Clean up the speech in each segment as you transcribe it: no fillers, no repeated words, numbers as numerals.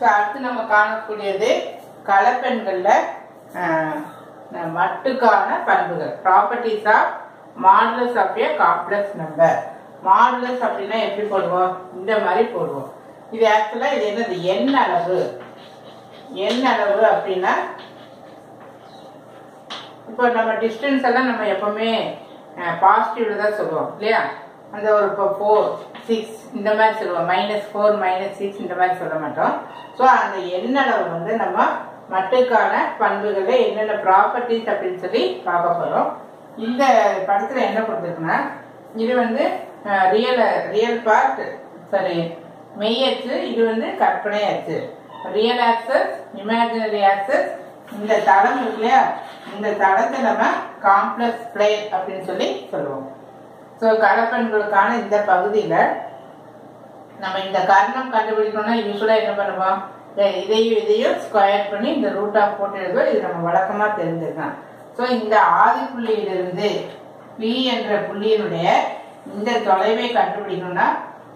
அடுத்து நம்ம காணக்கூடியது கலப்பெண்கள்ல மட்டுக்கான பண்புகள். Properties of modulus of a complex number. Modulus அப்படின்னா எப்படி போடுவோம்? இந்த மாதிரி போடுவோம். இது ஆக்சுவலா இது என்னது? எண் அளவு. எண் அளவு அப்படின்னா இப்போ நம்ம டிஸ்டன்ஸ் எல்லாம் நம்ம எப்பவுமே பாசிட்டிவ்ல தான் சொல்லுவோம் இல்லையா? அந்த ஒரு இப்போ 4, 6 இந்த மாதிரி சொல்லுவோம். -4, -6 இந்த மாதிரி சொல்ல மாட்டோம். ஸோ அந்த எண் அளவு வந்து நம்ம மட்டுக்கான பண்புகளை என்னென்ன ப்ராப்பர்ட்டிஸ் அப்படின்னு சொல்லி பார்க்க போறோம். இந்த படத்துல என்ன கொடுத்துருக்குன்னா, இது வந்து ரியல் பார்ட், சாரி மெய் அச்சு, இது வந்து கற்பனை அச்சு. Real axis, imaginary axis. இந்த தளம் இருக்கு இல்லையா, இந்த தளத்தை நம்ம காம்ப்ளெக்ஸ் பிளேன் அப்படின்னு சொல்லி சொல்லுவோம். ஸோ கலப்பெண்களுக்கான இந்த பகுதியில நம்ம இந்த கர்ணம் கண்டுபிடிக்கணும்னா யூஸ்வலா என்ன பண்ணுவோம்? இதையும் ஸ்கொயர் பண்ணி இந்த ரூட் ஆஃப் போட்டு எழுதுவோம். இது நம்ம வழக்கமா தெரிஞ்சிருக்கோம். ஸோ இந்த ஆதி புள்ளியிலிருந்து P என்ற புள்ளியினுடைய இந்த தொலைவை கண்டுபிடிக்கணும்னா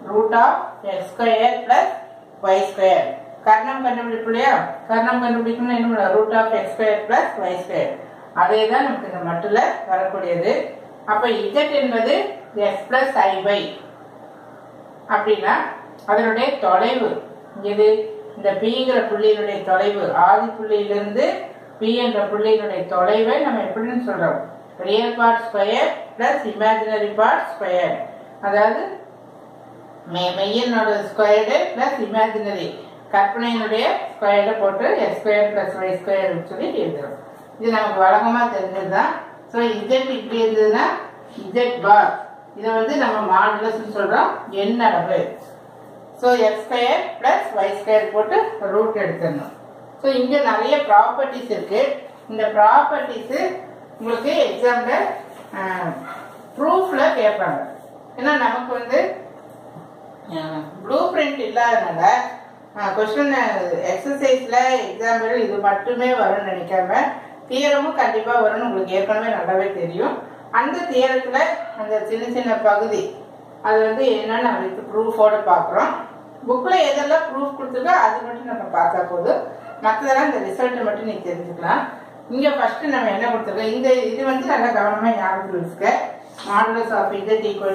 √(x² + y²). கர்ணம் கண்டுபிடிப்பு இல்லையா? கர்ணம் கண்டுபிடிக்கணும்னா என்ன பண்ணுவோம்? √(x² + y²). அதே தான் நமக்கு இந்த மட்டுல வரக்கூடியது. அப்ப z என்பது x + iy அப்படின்னா அதனுடைய தொலைவு இது. இந்த Pங்கிற புள்ளியினுடைய தொலைவு, ஆதி புள்ளியிலிருந்து P என்ற புள்ளியினுடைய தொலைவை நம்ம எப்படின்னு சொல்றோம்? Real part square plus imaginary part square. அதாவது மெய்யனோட ஸ்கொயர்டு பிளஸ் இமேஜினரி கற்பனையினுடைய ஸ்கொயர்டை போட்டு x² + y² சொல்லி எழுதுறோம். இது நமக்கு வழக்கமா தெரிஞ்சதுதான். ஸோ z இப்படி இருந்ததுன்னா z பார், இதை வந்து நம்ம மாடுலஸ் சொல்றோம், எண் அளவு. ஸோ x² + y² போட்டு ரூட் எடுத்துடணும். ஸோ இங்க நிறைய ப்ராப்பர்ட்டிஸ் இருக்கு. இந்த ப்ராப்பர்ட்டிஸ் உங்களுக்கு எக்ஸாம்ல ப்ரூஃப்ல கேட்பாங்க. ஏன்னா நமக்கு வந்து ப்ளூ பிரிண்ட் இல்லாதனால கொஸ்டின் எக்ஸசைஸ்ல எக்ஸாம்பிள் இது மட்டுமே வரும்னு நினைக்காம தியரமும் கண்டிப்பா வரும்னு உங்களுக்கு ஏற்கனவே நல்லாவே தெரியும். அந்த தியரத்துல அந்த சின்ன சின்ன பகுதி அது வந்து என்னன்னு நம்ம ப்ரூஃபோட பாக்குறோம். புக்ல எதெல்லாம் ப்ரூஃப் கொடுத்துருக்கோ அது மட்டும் நம்ம பார்த்தா போதும். மற்றதெல்லாம் இந்த ரிசல்ட் மட்டும் நீங்க தெரிஞ்சுக்கலாம். இங்க ஃபர்ஸ்ட் நம்ம என்ன கொடுத்துருக்கோம்? இந்த இது வந்து நல்லா கவனமா ஞாபகம் வச்சுக்க. Modulus of z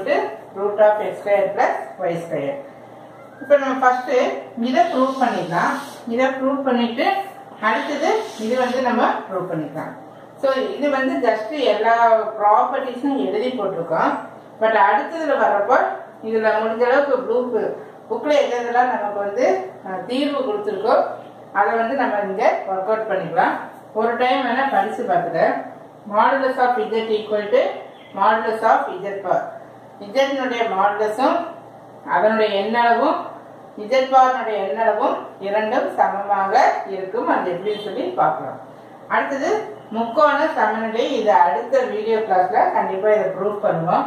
√(x² + y²). இப்போ நம்ம ஃபர்ஸ்ட் இதை ப்ரூவ் பண்ணிடலாம். இதை ப்ரூவ் பண்ணிட்டு அடுத்தது இது வந்து நம்ம ப்ரூவ் பண்ணிக்கலாம். ஸோ இது வந்து ஜஸ்ட் எல்லா ப்ராப்பர்ட்டிஸும் எழுதி போட்டிருக்கோம். பட் அடுத்ததுல வர்றப்போ இதுல முடிஞ்ச அளவுக்கு புக்ல எதெல்லாம் நமக்கு வந்து தீர்வு கொடுத்துருக்கோ அதை வந்து நம்ம இங்க ஒர்க் அவுட் பண்ணிக்கலாம். ஒரு டைம் வேணா படிச்சு பார்த்துக்க. Modulus of z modulus of z bar. z மாடுலஸும் அதனுடைய எண்ணளவும் z பாருடைய எண்ணளவும் இரண்டும் சமமாக இருக்கும். அது எப்படின்னு சொல்லி பார்க்கலாம். அடுத்தது முக்கோண சமநிலை. இது அடுத்த வீடியோ கிளாஸ்ல கண்டிப்பா இதை ப்ரூவ் பண்ணுவோம்.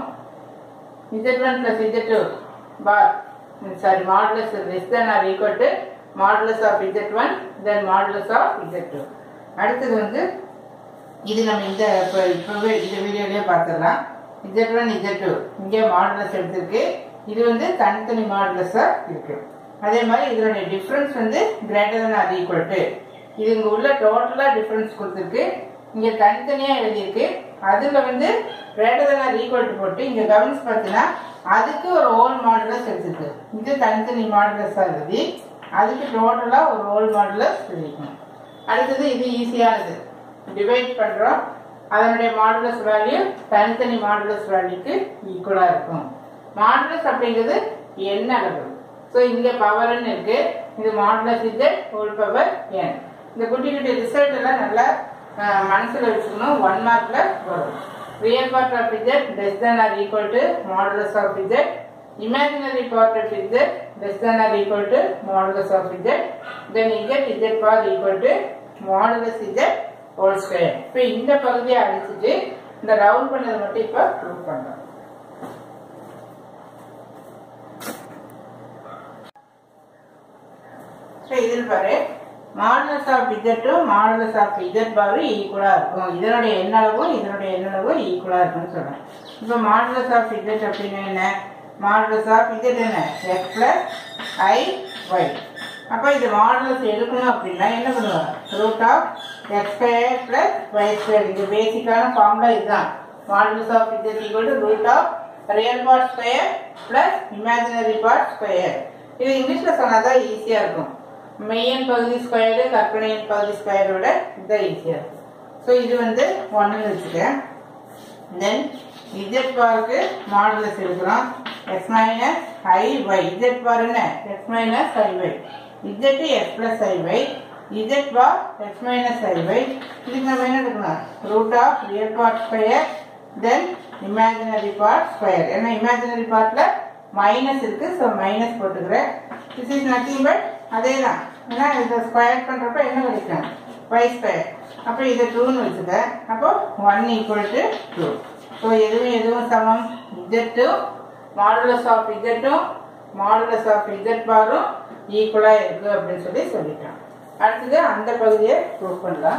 z1 + z2 bar, sorry modulus less than or equal to modulus of z1 then modulus of z2. அடுத்தது வந்து இது நம்ம இப்பவே இந்த வீடியோலயே பார்த்துடலாம். z1 z2 இங்கே மாடுலஸ் எடுத்திருக்கு. இது வந்து தனித்தனி மாடுலஸா இருக்கு. அதே மாதிரி இதனுடைய டிஃபரன்ஸ் வந்து greater than or equal to. இது இங்க உள்ள டோட்டலா டிஃபரன்ஸ் கொடுத்துருக்கு. இங்க தனித்தனியா எழுதியிருக்கு. அதுல வந்து greater than or equal to போட்டு இங்க கவனிச்சு பார்த்தீங்கன்னா அதுக்கு ஒரு ஹோல் மாடுலஸ் எடுத்துருக்கு. இது தனித்தனி மாடுலஸா எழுதி அதுக்கு டோட்டலா ஒரு ஹோல் மாடுலஸ் எழுதிக்கணும். அடுத்தது இது ஈஸியானது. டிவைட் பண்றோம். அதனுடைய மாடுலஸ் வேல்யூ தனித்தனி மாடுலஸ் வேல்யூக்கு ஈக்குவலா இருக்கும். மாடுலஸ் அப்படிங்கிறது எண் அளவு. ஸோ இங்க பவர்னு இருக்கு. இது modulus z whole power n. இந்த குட்டி குட்டி ரிசல்ட் எல்லாம் நல்லா மனசுல வச்சுக்கணும். 1 மார்க்ல வரும். Real part of z less than or equal to modulus of z. Imaginary part of z less than or equal to modulus of z. then z bar equal to modulus z whole square. இப்போ இந்த பகுதியை அழிச்சிட்டு இந்த round பண்ணதை மட்டும் இப்போ prove பண்றோம். இதில் பாரு modulus of z modulus of z bar ஈக்குவலா இருக்கும். இதனுடைய எண்ணளவும் இதனுடைய எண்ணளவும் ஈக்குவலா இருக்கும்னு சொல்றேன். இப்போ மாடுலஸ் ஆஃப் z அப்படின்னா என்ன? மாடுலஸ் ஆஃப் z என்ன? x + i y. அப்போ இது மாடுலஸ் எடுக்கணும் அப்படின்னா என்ன பண்ணுவோம்? Root of x square plus y square. இது பேசிக்கான ஃபார்முலா இதுதான். Modulus of z equal to root of real part square plus imaginary part square. இது இங்கிலீஷில் சொன்னாதான் ஈஸியாக இருக்கும். மெய்யன் பகுதி ஸ்கொயரு கற்பனையின் பகுதி ஸ்கொயரை விட இதுதான் ஈஸியாக இருக்கும். ஸோ இது வந்து 1ன்னு வச்சுக்கேன். தென் இசட் பாருக்கு மாடுலஸ் எடுக்கிறோம். X minus i y. Z bar என்ன? X minus i y. Z x plus i y. Z bar x minus i y. இதுக்கு நம்ம என்ன எடுக்கணும்? Root of real part square then imaginary part square. ஏன்னா இமேஜினரி பார்ட்ல மைனஸ் இருக்கு. ஸோ மைனஸ் போட்டுக்கிறேன். திஸ் இஸ் நத்திங் பட் அதே தான். ஏன்னா இதை ஸ்கொயர் பண்றப்ப என்ன கிடைக்கும்? Y square. அப்போ இதை 2ன்னு வச்சுக்க. அப்போ 1 ஈக்குவல் டு 2. ஸோ எதுவும் சமம். இசட்டும் மாடுலஸ் ஆஃப் இசட்டும் மாடுலஸ் ஆஃப் இசட் பாரும் ஈக்குவலாக இருக்கு அப்படின்னு சொல்லிட்டோம். அடுத்தது அந்த பகுதியை ப்ரூவ் பண்ணலாம்.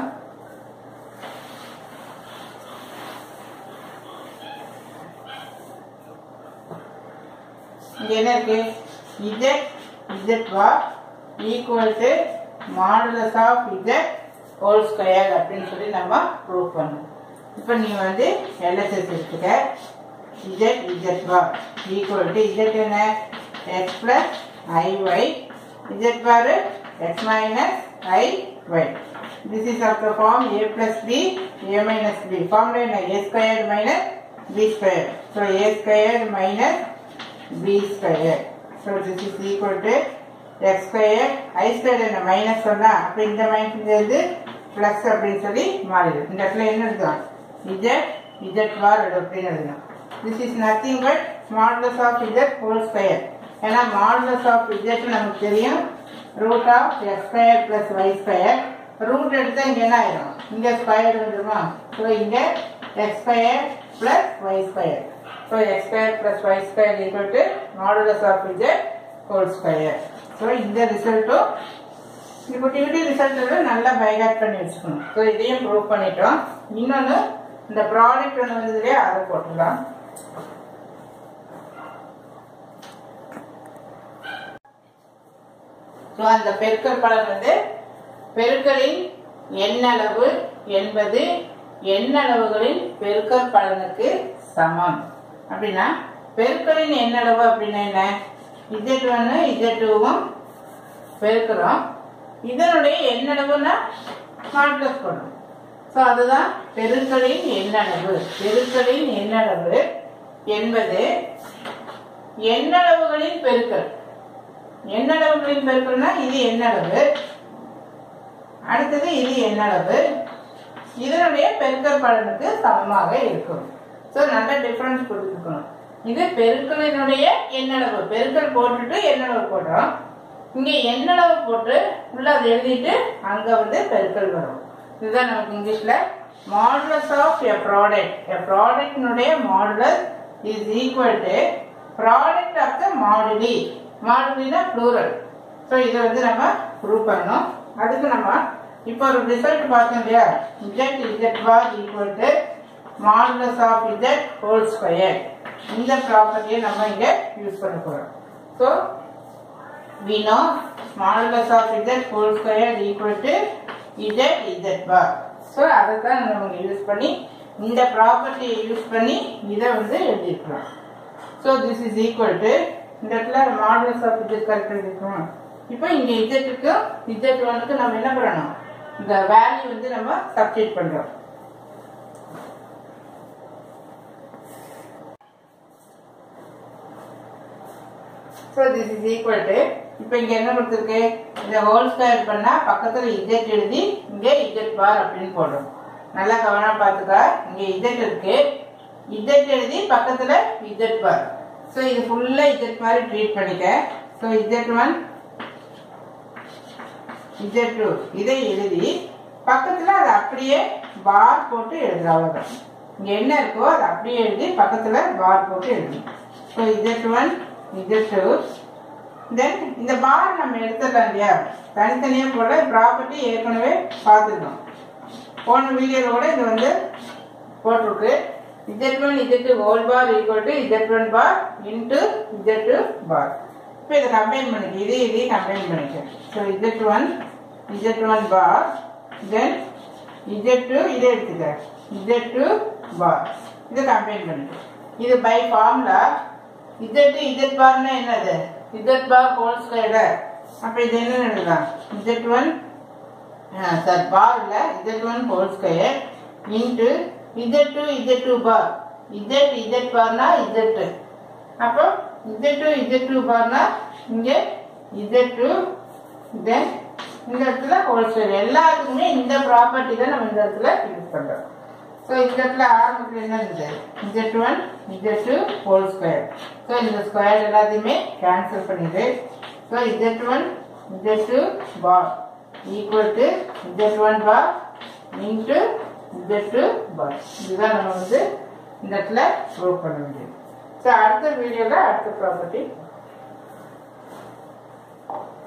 இங்க என்ன இருக்கு? Z bar equal to modulus of z whole square அப்படின்னு சொல்லி நம்ம ப்ரூவ் பண்ணணும். இப்போ நீ வந்து எல்எஸ்எஸ் எடுத்துக்க. Z bar equal to z என்ன? X plus i y. Z bar x minus i y. This is of the form a plus b a minus b. ஃபார்ம்ல என்ன? A square minus b square. So a square minus b square. So this is equal to x square. I square என்ன? Minus சொன்னா அப்போ இந்த minus இருந்து plus அப்படின்னு சொல்லி மாறிடும். இந்த இடத்துல என்ன எழுதலாம்? இசட் பார் அப்படின்னு எழுதலாம். This is nothing but modulus of z whole square. ஏன்னா மாடுலஸ் ஆஃப் இசட் நமக்கு தெரியும் root of x square plus y square. Root எடுத்தா இங்க என்ன ஆயிடும்? இங்க ஸ்கொயர் வந்துருமா? ஸோ இங்க x square plus y square. So x square plus y square equal to modulus of z whole square. So இந்த ரிசல்ட்டும் குட்டி ரிசல்ட் நல்லா பைகாட் பண்ணி வச்சுக்கணும். ஸோ இதையும் ப்ரூவ் பண்ணிட்டோம். இன்னொன்று இந்த ப்ராடக்ட் ஒன்று வந்தது இல்லையா, அதை போட்டுடலாம். ஸோ அந்த பெருக்கல் பலன் வந்து பெருக்கலின் எண்ணளவு என்பது எண்ணளவுகளின் பெருக்கல் பலனுக்கு சமம். அப்படின்னா பெருக்கலின் எண்ணளவு அப்படின்னா என்ன? Z1 Z2வும் பெருக்கிறோம். இதனுடைய எண்ணளவுன்னா மாடுலஸ் பண்ணும். ஸோ அதுதான் பெருக்கலின் எண்ணளவு. பெருக்கலின் எண்ணளவு என்பது எண்ணளவுகளின் பெருக்கல். எண்ணளவுகளின் பெருக்கல்னா இது எண்ணளவு, அடுத்தது இது எண்ணளவு, இதனுடைய பெருக்கல் பலனுக்கு சமமாக இருக்கும். ஸோ நல்ல டிஃபரன்ஸ் கொடுத்துக்கணும். இது பெருக்கலினுடைய எண்ணளவு. பெருக்கல் போட்டுட்டு எண்ணளவு போடுறோம். இங்க எண்ணளவு போட்டு உள்ள அதை எழுதிட்டு அங்க வந்து பெருக்கல் வரும். இதுதான் நமக்கு இங்கிலீஷ்ல modulus of a product. A ப்ராடக்ட்னுடைய modulus is equal to product of the moduli. மாடுலினா ப்ளூரல். ஸோ இதை வந்து நம்ம ப்ரூவ் பண்ணணும். அதுக்கு நம்ம இப்போ ஒரு ரிசல்ட் பார்த்தோம் இல்லையா, Z bar equal to modulus of Z whole square. இந்த ப்ராப்பர்ட்டியை நம்ம இங்க யூஸ் பண்ண போறோம். So we know modulus of Z whole square equal to Z bar. So அதை தான் நம்ம யூஸ் பண்ணி இந்த ப்ராப்பர்ட்டியை யூஸ் பண்ணி இதை வந்து எழுதிருக்கிறோம். So this is equal to இந்த இடத்துல மாடுலஸ் ஆஃப் Z கரெக்ட் எழுதிருக்கோம். இப்போ இங்க Z-க்கு Z1க்கு நம்ம என்ன பண்ணணும்? இந்த வேல்யூ வந்து நம்ம சப்ஸ்டிட் பண்றோம். So this is equal to இப்போ இங்க என்ன கொடுத்திருக்கு? இந்த ஹோல் ஸ்கொயர் பண்ணா பக்கத்துல Z எழுதி இங்க Z பார் அப்படின்னு போடுறோம். நல்லா கவனமா பாத்துக்கா. இங்க Z இருக்கு, Z எழுதி பக்கத்துல Z பார். சோ இது ஃபுல்லா Z மாதிரி ட்ரீட் பண்ணிக்க. சோ Z1 Z2 இதை எழுதி பக்கத்துல அது அப்படியே பார் போட்டு எழுதுற அவ்வளவுதான். இங்க என்ன இருக்கோ அது அப்படியே எழுதி பக்கத்துல பார் போட்டு எழுது. சோ Z1 Z2 தென் இந்த பார் நம்ம எடுத்துடலாம் இல்லையா, தனித்தனியா போட ப்ராப்பர்ட்டி ஏற்கனவே பார்த்துட்டோம். போன வீடியோல கூட இது வந்து போட்டிருக்கு. Z1 Z2 whole bar equal to Z1 bar into Z2 bar. இப்போ இதை கம்பைன் பண்ணிக்க, இதையும் கம்பைன் பண்ணிக்க. So Z1 bar, then Z2 இதை எடுத்துக்க, Z2 bar, இதை கம்பைன் பண்ணிக்க. இது பை ஃபார்முலா Z பார்னா என்னது, Z bar ஹோல் ஸ்கொயர். அப்போ இது என்ன எழுதலாம், Z1 பார் இல்லை Z1 whole square into Z2 bar. Z பார்னா Z, அப்போ Z2 பார்னா இங்கே Z2, தென் இந்த இடத்துல ஹோல் ஸ்கொயர். எல்லாத்துக்குமே இந்த ப்ராப்பர்ட்டி தான் நம்ம இந்த இடத்துல யூஸ் பண்ணுறோம். ஸோ இந்த இடத்துல ஆரம்பத்தில் என்ன இருந்தது, Z1 Z2 whole square. So இந்த ஸ்கொயர் எல்லாத்தையுமே கேன்சல் பண்ணிடு. So Z1 Z2 bar equal to Z1 bar into Z2 bar. இதுதான் நம்ம வந்து இந்த இடத்துல ப்ரூவ் பண்ண முடியும். ஸோ அடுத்த வீடியோவில் அடுத்த ப்ராப்பர்ட்டி